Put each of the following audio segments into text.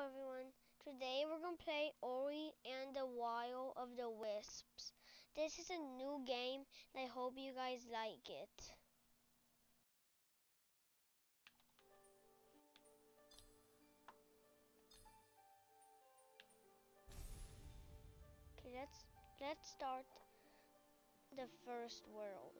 Hello everyone, today we're going to play Ori and the Wild of the Wisps. This is a new game and I hope you guys like it. Okay, let's start the first world.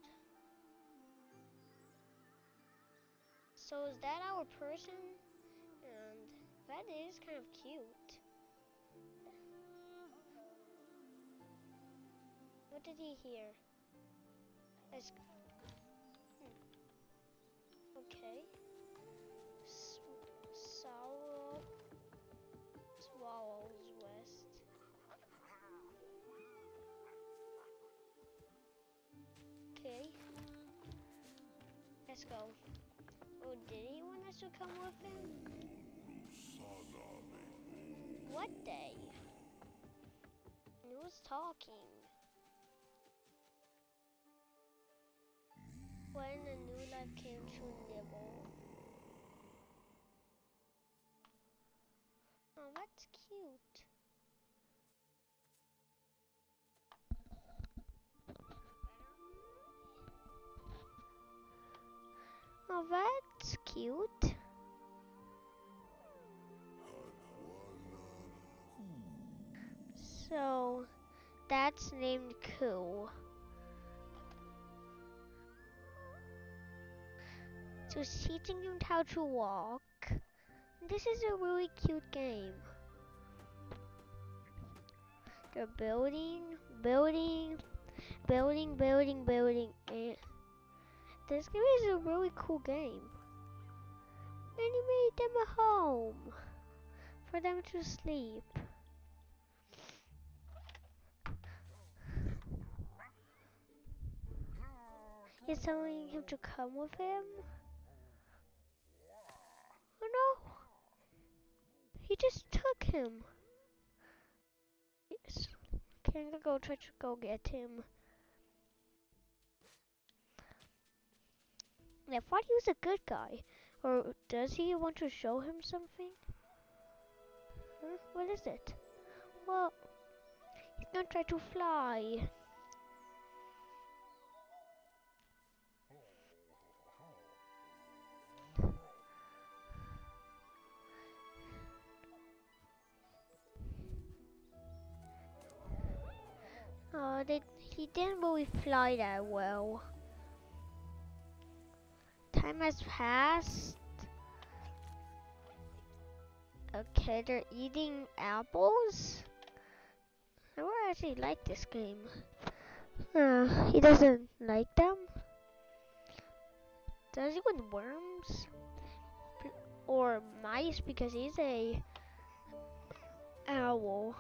So is that our person? And that is kind of cute. What did he hear? Let's Okay. Swallows West. Okay. Let's go. Oh, did he want us to come with him? What day? Who's talking? When a new life came to Nibble. Oh, that's cute. Oh, that's cute. So, that's named Coo. So it's teaching him how to walk. This is a really cute game. They're building. And this game is a really cool game. And he made them a home for them to sleep. He's telling him to come with him. Oh no! He just took him. Yes. Okay, I'm gonna go try to go get him. I thought he was a good guy. Or does he want to show him something? Huh? What is it? Well, he's gonna try to fly. Oh, he didn't really fly that well. Time has passed. Okay, they're eating apples. I would actually like this game. He doesn't like them. Does he want worms? Or mice because he's a owl.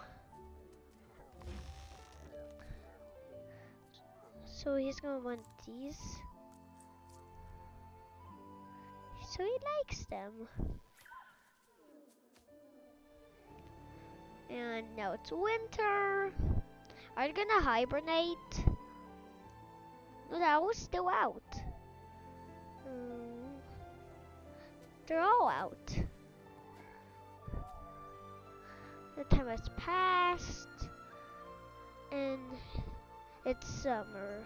So he's gonna want these. So he likes them. And now it's winter. Are you gonna hibernate? No, the owl's still out. They're all out. The time has passed. And it's summer.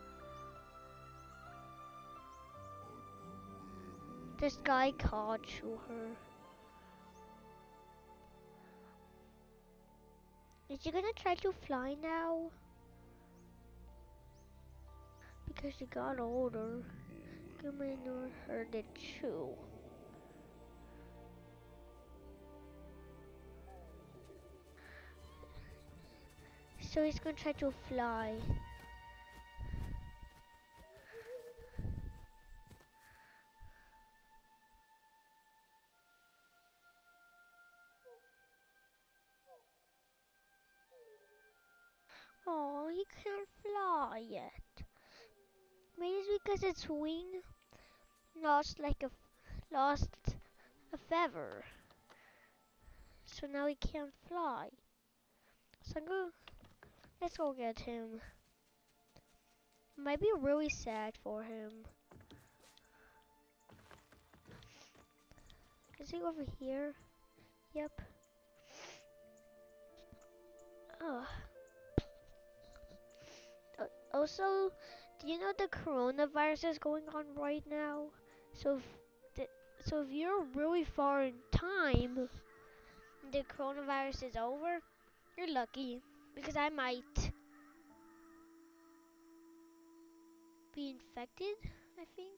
This guy called to her. Is she gonna try to fly now? Because she got older. Come in her to chew. So he's gonna try to fly. Oh, he can't fly yet. Maybe it's because its wing lost a feather. So now he can't fly. So let's go get him. Might be really sad for him. Is he over here? Yep. Oh. Also, do you know the coronavirus is going on right now? So so if you're really far in time, and the coronavirus is over, you're lucky because I might be infected, I think.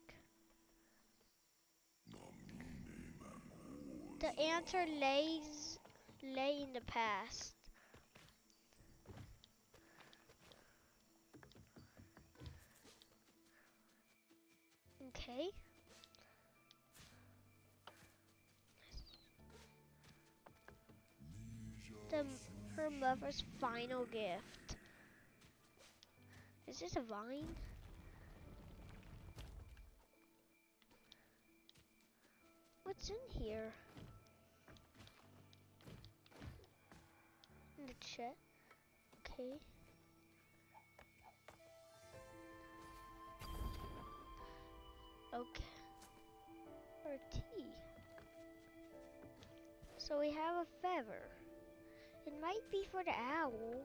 The answer lay in the past. Okay. The her mother's final gift. Is this a vine? What's in here? In the chest. Okay. Okay. Or tea. So we have a feather. It might be for the owl.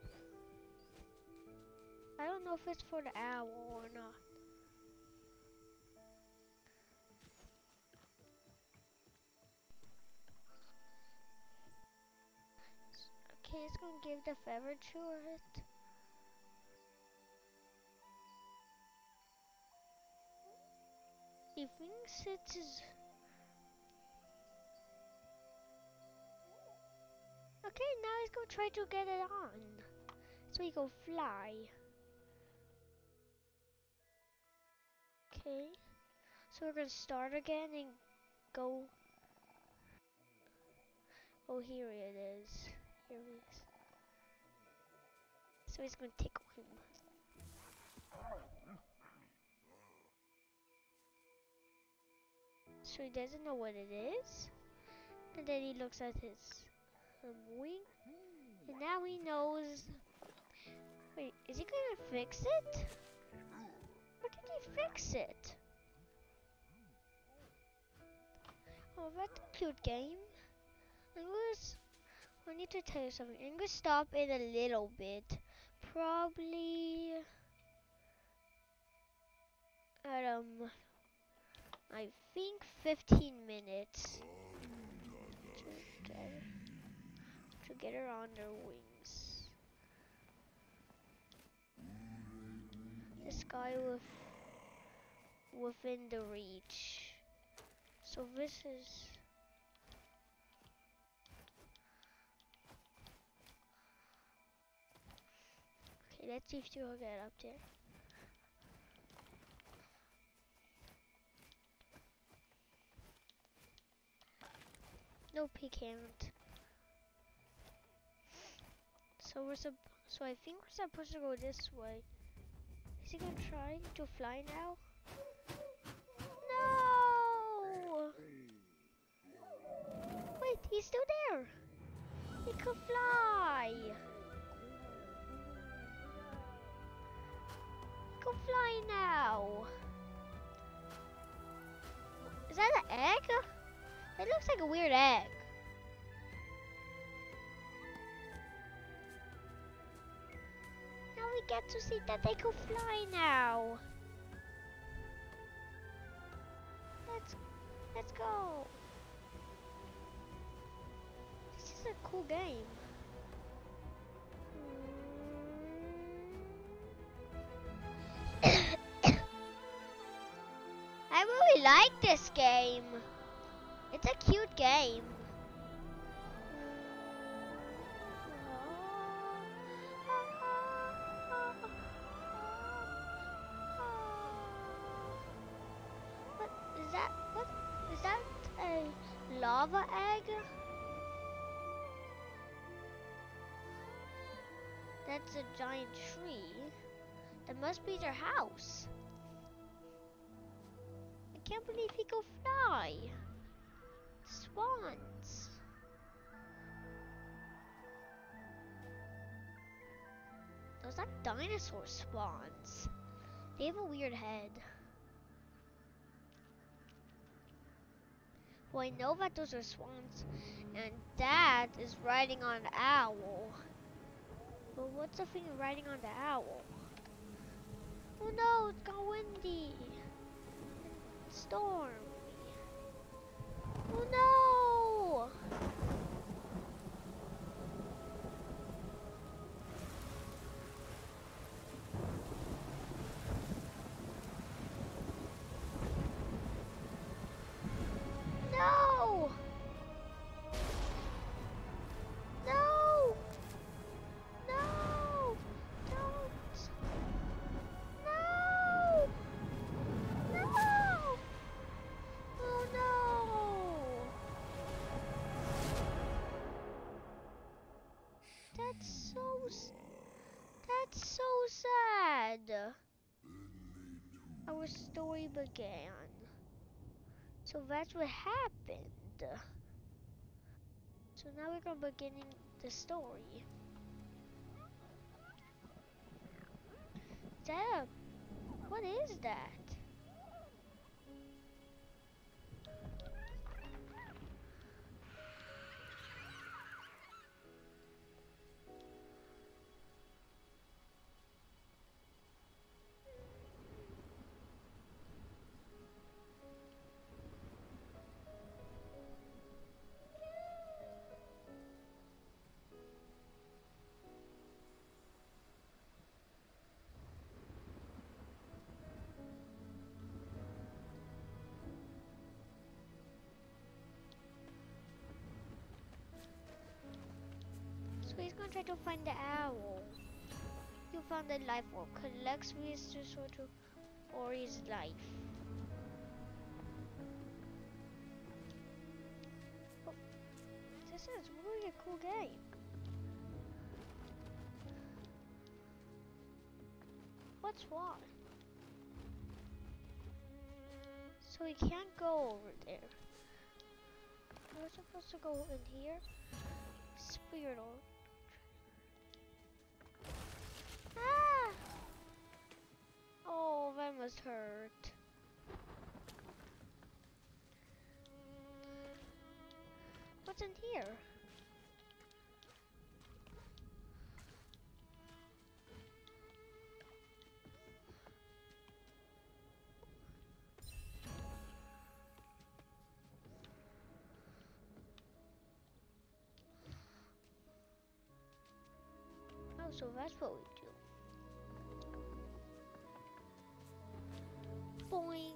I don't know if it's for the owl or not. Okay, it's gonna give the feather to it. He thinks it's his. Okay, now he's gonna try to get it on. So he can fly. Okay. So we're gonna start again and go. Oh, here it is. Here it is. So he's gonna tickle him. So he doesn't know what it is. And then he looks at his wing. And now he knows. Wait, is he gonna fix it? Or did he fix it? Oh, that's a cute game. I need to tell you something. I'm gonna stop it a little bit. Probably at I think 15 minutes to get her on their wings. This guy within the reach. So this is. Okay, let's see if she'll get up there. Nope, he can't. So I think we're supposed to go this way. Is he gonna try to fly now? No! Wait, he's still there. He can fly. He can fly now. Is that an egg? It looks like a weird egg. Now we get to see that they can fly now. Let's go. This is a cool game. I really like this game. It's a cute game. What is that? What is that? A lava egg? That's a giant tree. That must be their house. I can't believe he can fly. Swans. Those are dinosaur swans. They have a weird head. Well, I know that those are swans, and Dad is riding on an owl. But what's the thing riding on the owl? Oh no, it's got windy. Stormy. Oh no! No! No! No! Don't! No! No! Oh no! That's so sad. Our story began. So that's what happened. So now we're gonna begin the story. Is that a, what is that? So he's gonna try to find the owl. You found the life orb. Collects Wisps to sort to Ori's life. Oh, this is really a cool game. What's why? So we can't go over there. We're supposed to go in here. Spirit orb. Ah! Oh, that must hurt. What's in here? Oh, so that's what we do. Boing.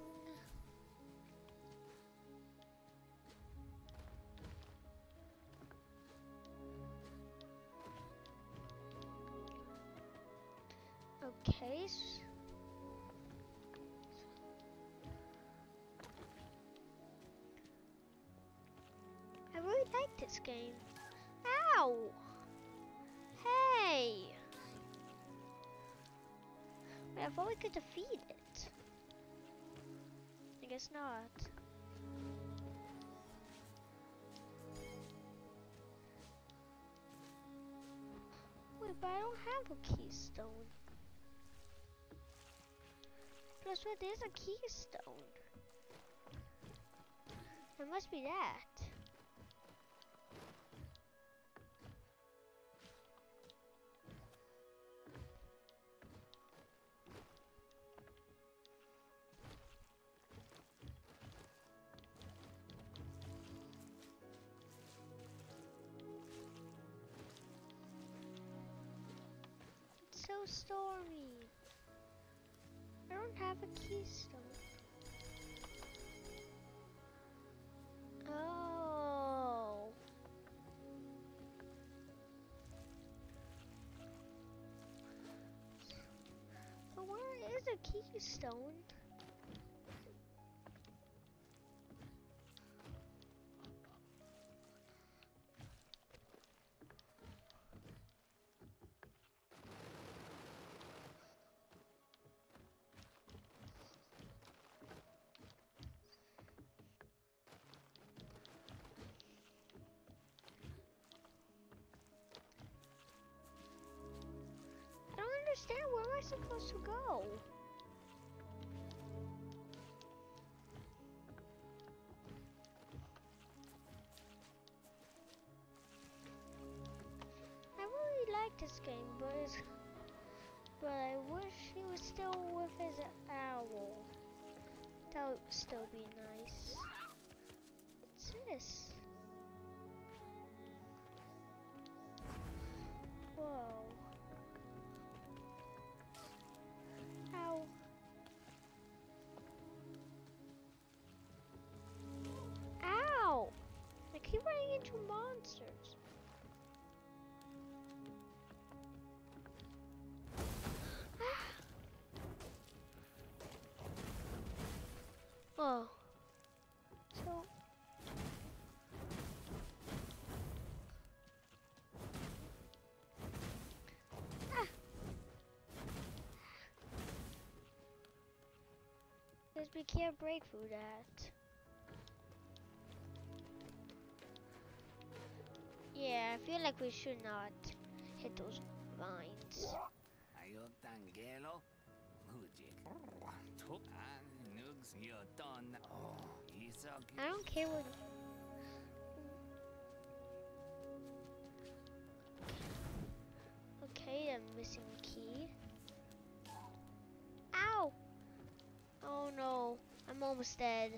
Okay. I really like this game. Ow! Hey! Wait, I thought we could defeat it. I guess not. Wait, but I don't have a keystone. Plus, what is a keystone? It must be that. It's so stormy. I don't have a keystone. Oh. But where is a keystone? I don't understand. Where am I supposed to go? I really like this game, but I wish he was still with his owl. That would still be nice. What's this? Whoa. Ow. Ow! I keep running into monsters. Oh. So. Ah. Because we can't break through that. Yeah, I feel like we should not hit those vines. I don't care what. Okay, I'm missing a key. Ow! Oh no, I'm almost dead.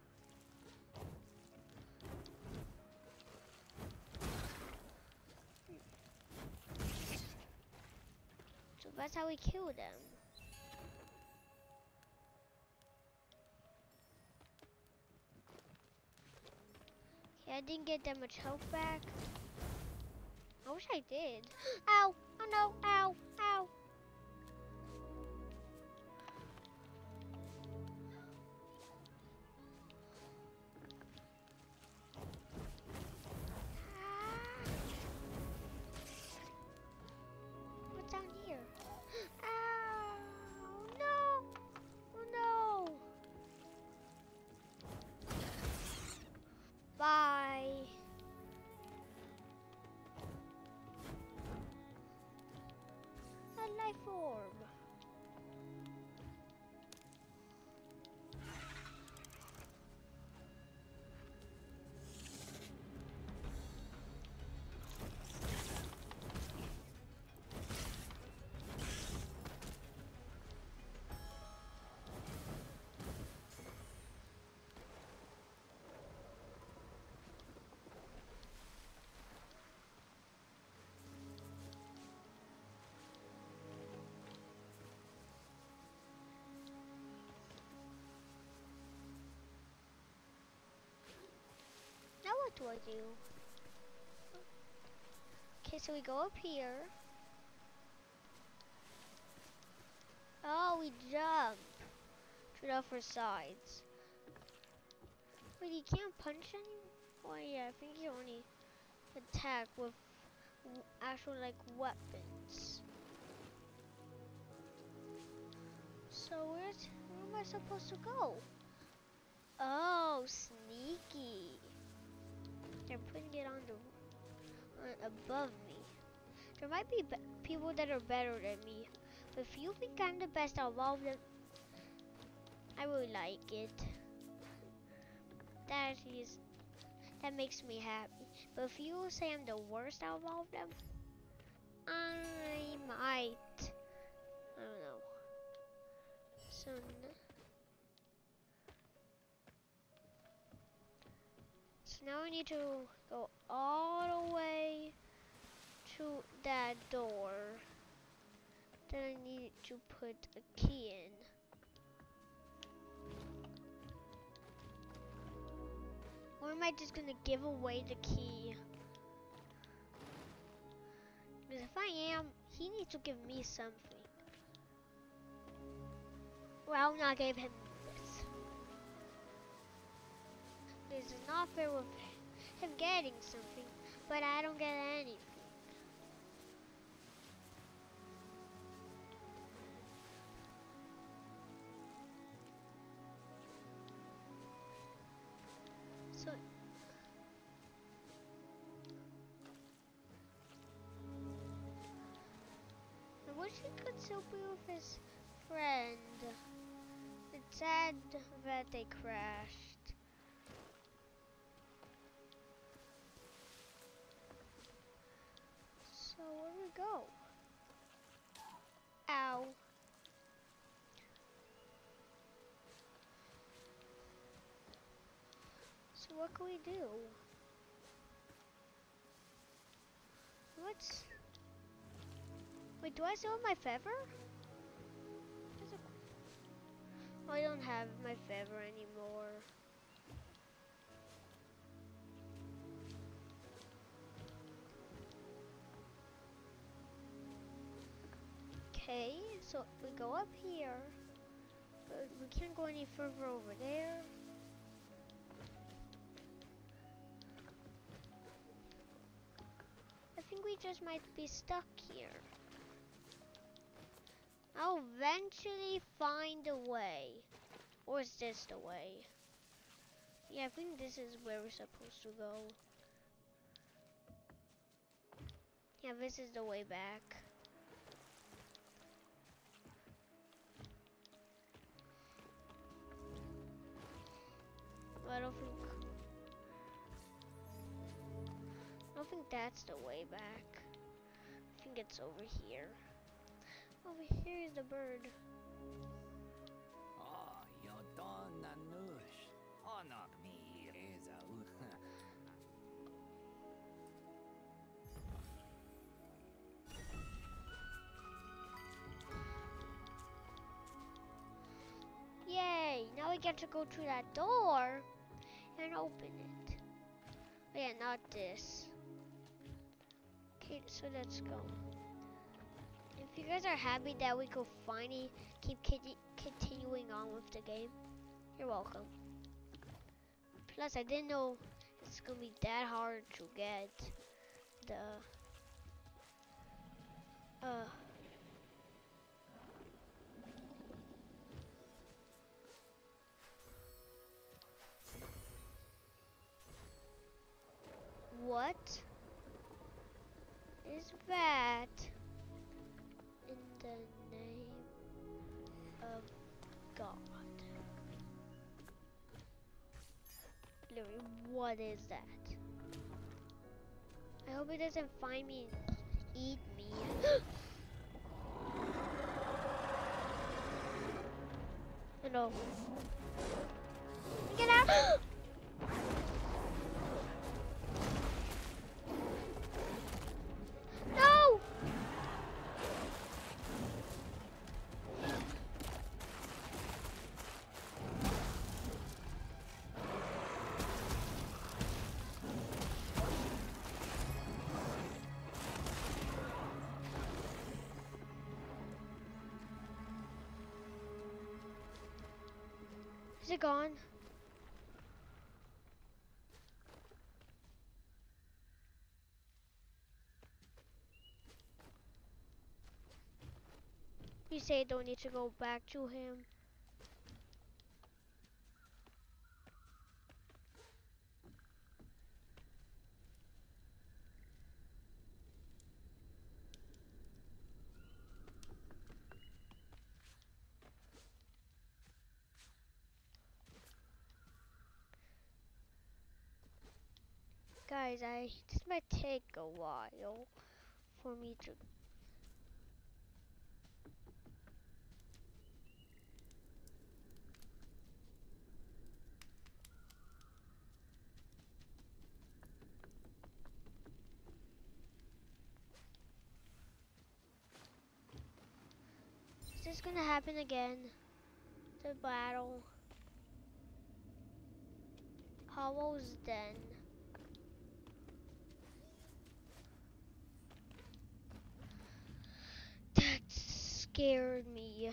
So that's how we kill them. Okay, I didn't get that much health back. I wish I did. Ow! Oh no! Ow! Ow! What's down here? Ow! No! Oh no! Bye! A life orb. Now what do I do? Okay, so we go up here. Oh, we jump to the upper sides. Wait, you can't punch anymore? Oh yeah, I think you only attack with actual like weapons. So where am I supposed to go? Oh, sneaky. They're putting it on the above me. There might be people that are better than me, but if you think I'm the best out of all of them, I really like it. That makes me happy. But if you say I'm the worst out of all of them, I might. I don't know. So now we need to go all the way to that door. Then I need to put a key in. Or am I just gonna give away the key? Because if I am, he needs to give me something. Well, I'll not give him this. This is not fair with him getting something, but I don't get anything. So I wish he could still be with his friend. It's sad that they crashed. So where do we go? what can we do? What's... Wait, do I still have my feather? Oh, I don't have my feather anymore. Okay, so we go up here, but we can't go any further over there. I think we just might be stuck here. I'll eventually find a way. Or is this the way? Yeah, I think this is where we're supposed to go. Yeah, this is the way back. But I don't think that's the way back. I think it's over here. Over here is the bird. Oh, you don't know. Oh, not me. Is a Yay! Now we get to go to that door and open it. Oh, yeah, not this. Okay, so let's go. If you guys are happy that we could finally keep continuing on with the game, you're welcome. Plus, I didn't know it's gonna be that hard to get the what is that in the name of God? Literally, what is that? I hope it doesn't find me and eat me. No. Get out! No! Is it gone? You say I don't need to go back to him. Guys, this might take a while for me to... Is this gonna happen again? The battle. Hollow's Den. That scared me.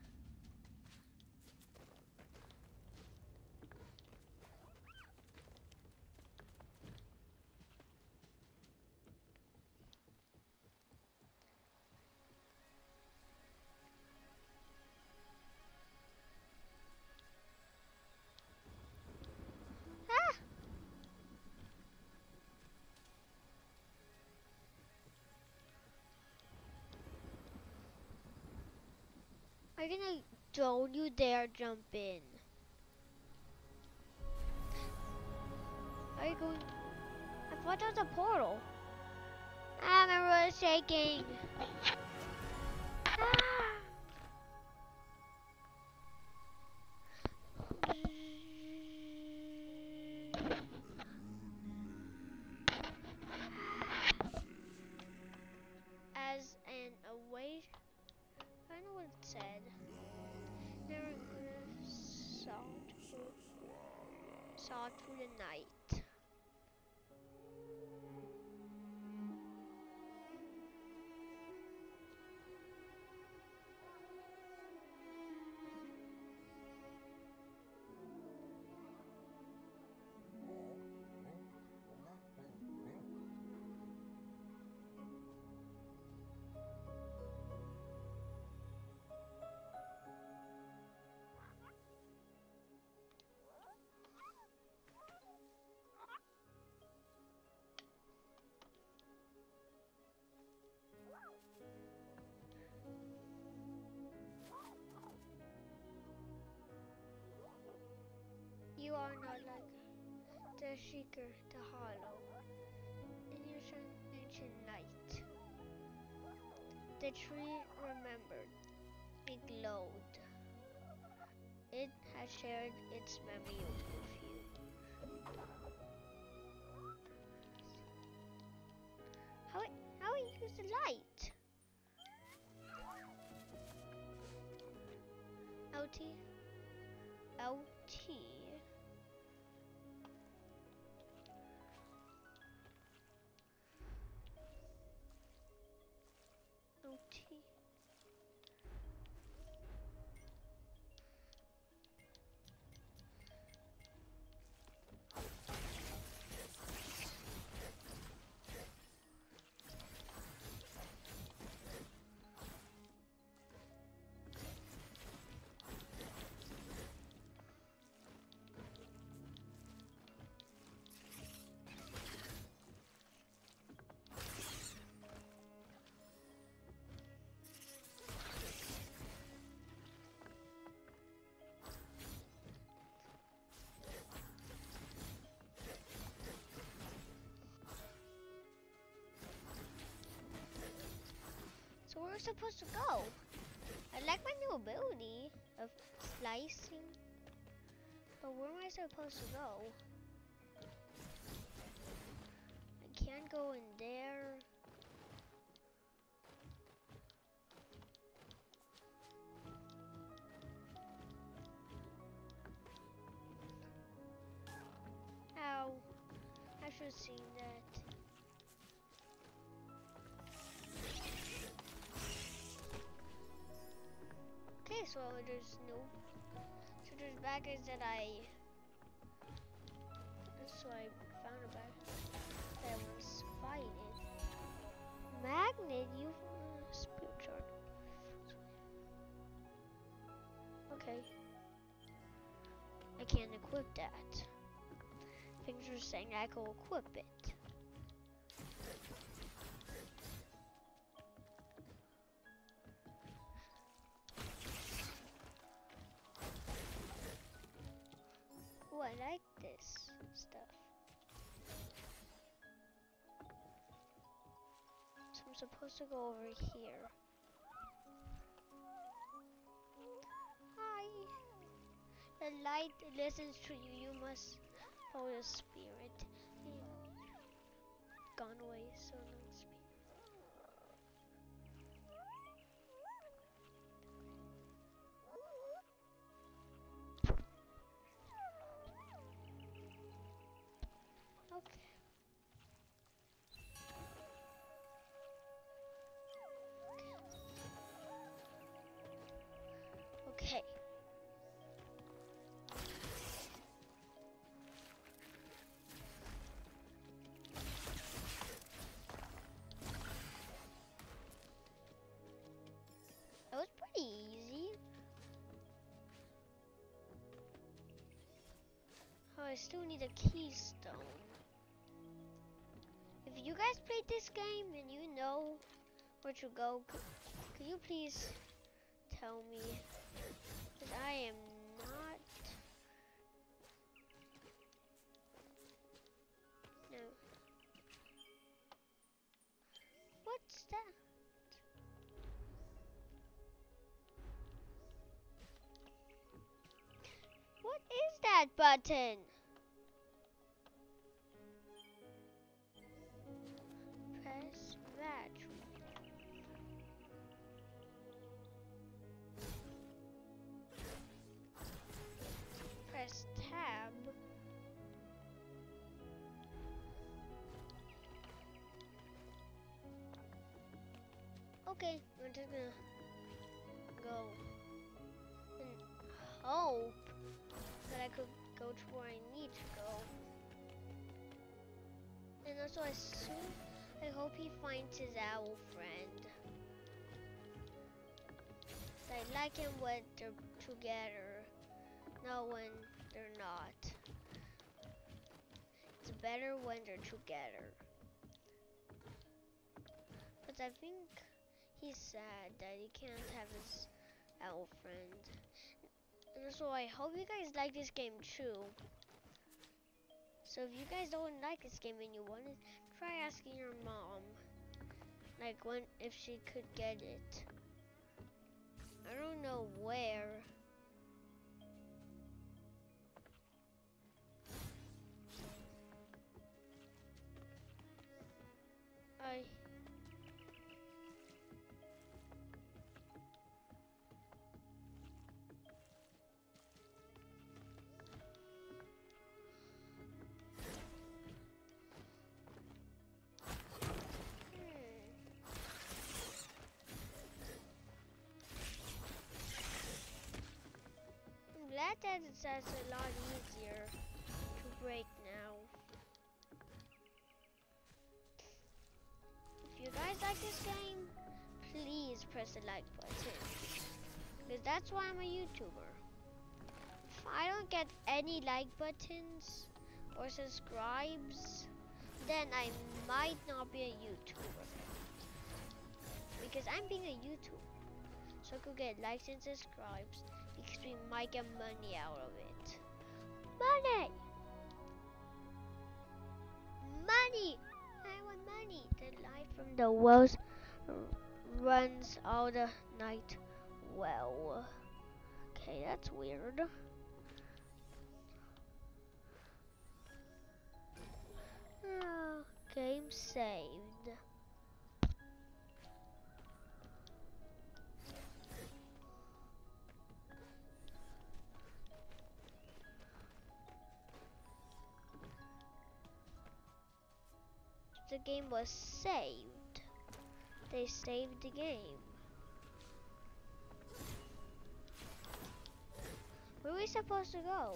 Ah! Are you gonna... Don't you dare jump in. Are you going... I thought that was a portal. Ah, my road is shaking. Ah! saw through the night. You are not like the seeker, the hollow, in your ancient night. The tree remembered. It glowed. It had shared its memory with you. How it use the light? LT. LT. LT. So where are we supposed to go? I like my new ability of slicing, but where am I supposed to go? I can't go in there. Ow, I should have seen that. Okay, so there's there's bad guys that so I found a bad that I was fighting. Magnet, you spirit shard. Okay. I can't equip that. Things are saying I can equip it. Oh, I like this stuff. So I'm supposed to go over here. Hi. The light listens to you. You must follow the spirit. Gone away, so no spirit. Okay. Okay. That was pretty easy. Oh, I still need a keystone. If you guys played this game and you know where to go, could you please tell me? Because I am not. No. What's that? What is that button? Press battery. Press tab. Okay, I'm just gonna go and hope that I could go to where I need to go. And also, I hope he finds his owl friend. I like him when they're together, not when they're not. It's better when they're together. But I think he's sad that he can't have his owl friend. And so I hope you guys like this game too. So if you guys don't like this game and you want it, try asking your mom, like if she could get it. I don't know where. I I'm glad that it's a lot easier to break now. If you guys like this game, please press the like button. Because that's why I'm a YouTuber. If I don't get any like buttons or subscribes, then I might not be a YouTuber. Because I'm being a YouTuber. So I could get likes and subscribes because we might get money out of it. Money! Money! I want money. The light from the wells runs all the night well. Okay, that's weird. Game saved. The game was saved. They saved the game. Where are we supposed to go?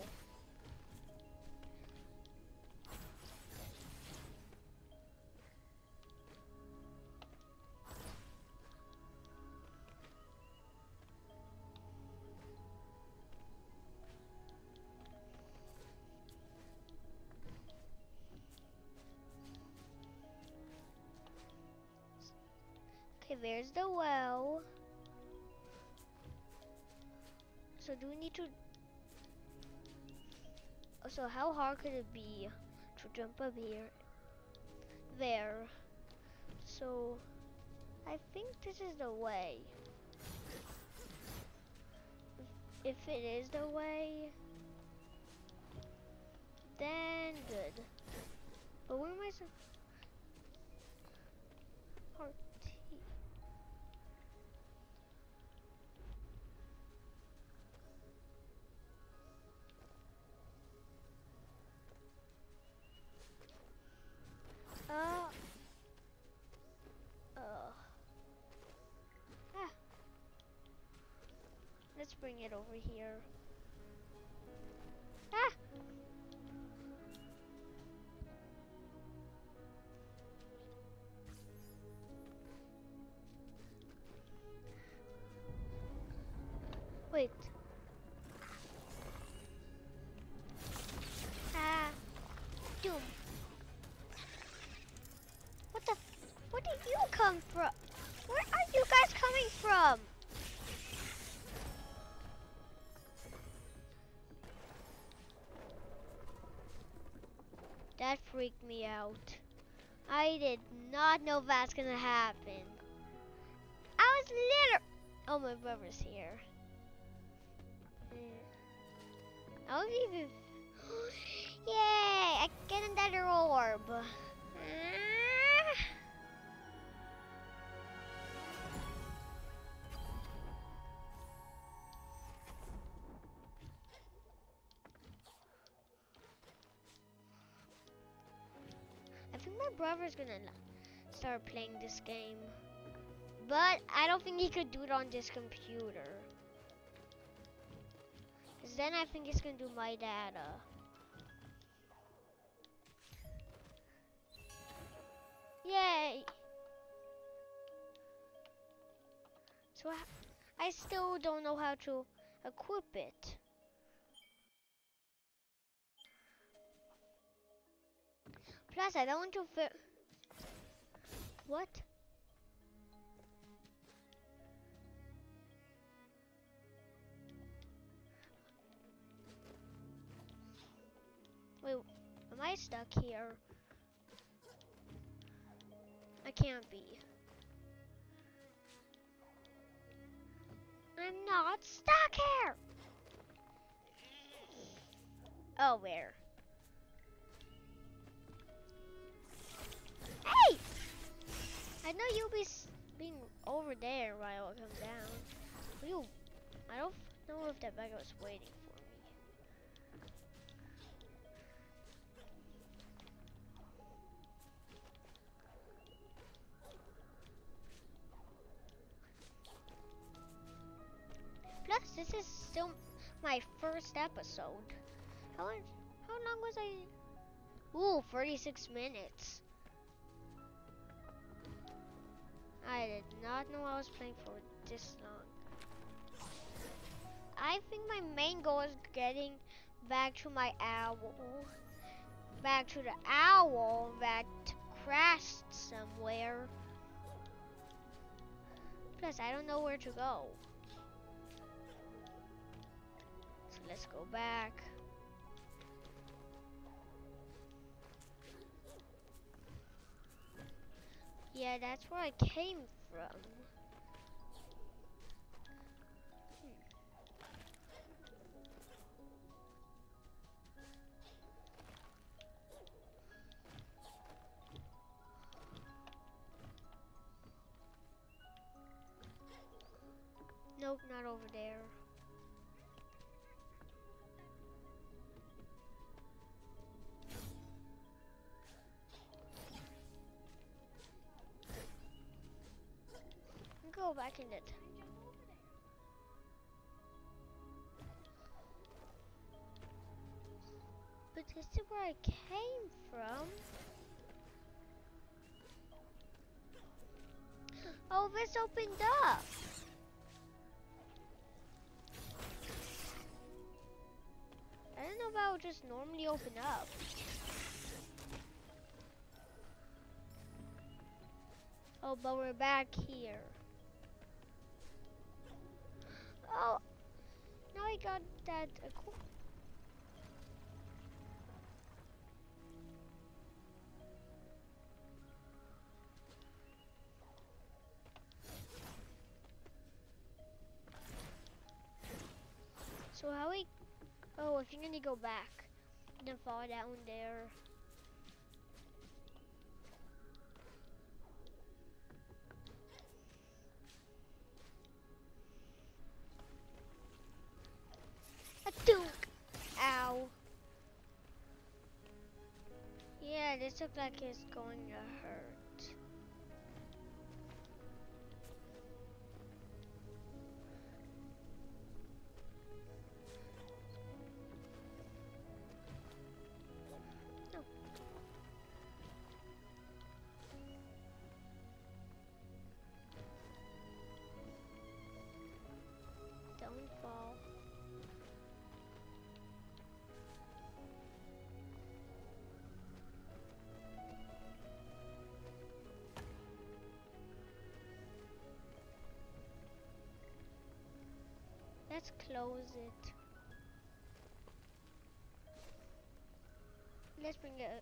Okay, there's the well. So do we need to... So how hard could it be to jump up here? There. So I think this is the way. If it is the way, then good. But where am I supposed... Ah. Let's bring it over here. Ah! Wait. Ah. Doom. Where did you come from? Where are you guys coming from? That freaked me out. I did not know that's gonna happen. I was little. Oh, my brother's here. I was even. Yay! I get another orb. I think my brother's gonna start playing this game. But I don't think he could do it on this computer. Because then I think it's going to do my data. Yay! So I still don't know how to equip it. Plus, I don't want to fit. What? Wait, am I stuck here? I can't be. I'm not stuck here! Oh, where? Hey! I know you'll be being over there while I come down. You, I don't know if that beggar was waiting for me. Plus, this is still my first episode. How long was I? Ooh, 36 minutes. I did not know I was playing for this long. I think my main goal is getting back to my owl. Back to the owl that crashed somewhere. Plus, I don't know where to go. So let's go back. Yeah, that's where I came from. Nope, not over there. Go back in it. But this is where I came from. Oh, this opened up. I don't know if I would just normally open up. Oh, but we're back here. Oh, now I got that. So how we? Oh, if you're gonna go back, then fall down there. A dunk! Ow! Yeah, this looks like it's going to hurt. No. Don't fall. Let's close it. Let's bring it.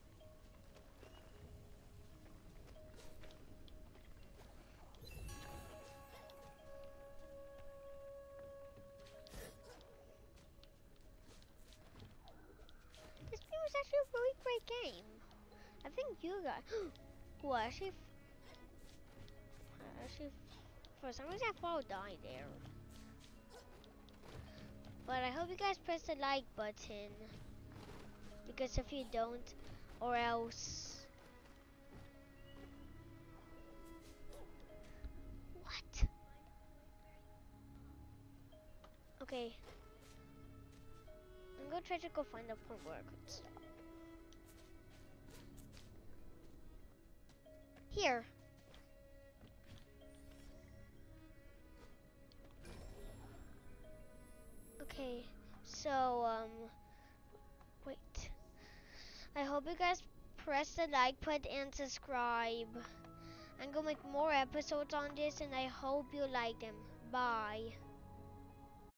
This game was actually a really great game. I think you guys. Well, actually, for some reason I thought I would die there. But I hope you guys press the like button. Because if you don't, or else. What? Okay. I'm gonna try to go find a point where I could stop. Here. Okay. So, wait. I hope you guys press the like button and subscribe. I'm gonna make more episodes on this and I hope you like them. Bye.